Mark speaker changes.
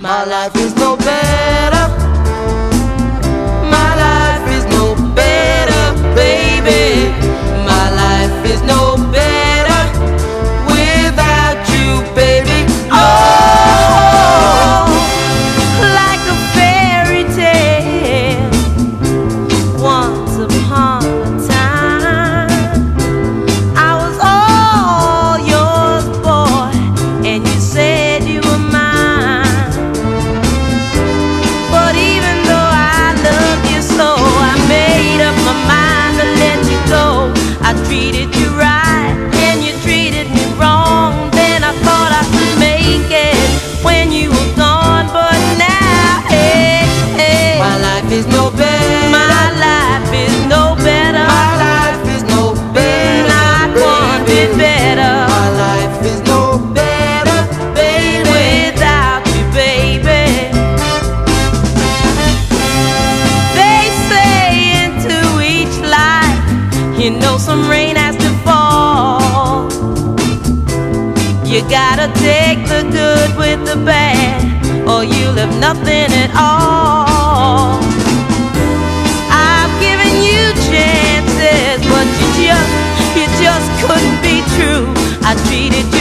Speaker 1: My life is no better. My life is no better, baby. My life is no better without you, baby. Oh, like a fairy tale, once upon a time, I was all yours, boy, and you said you were mine. But even though I loved you so, I made up my mind to let you go. I treated you right and you treated me wrong. Then I thought I could make it when you were gone, but now, hey, hey, my life is no better. My life is no better. My life is no better. Not one bit better. My life is no better, baby, without you, baby. They say into each life, you know, some rain has to fall. You gotta take the good with the bad, or you'll have nothing at all. I've given you chances, but you just couldn't be true. I treated you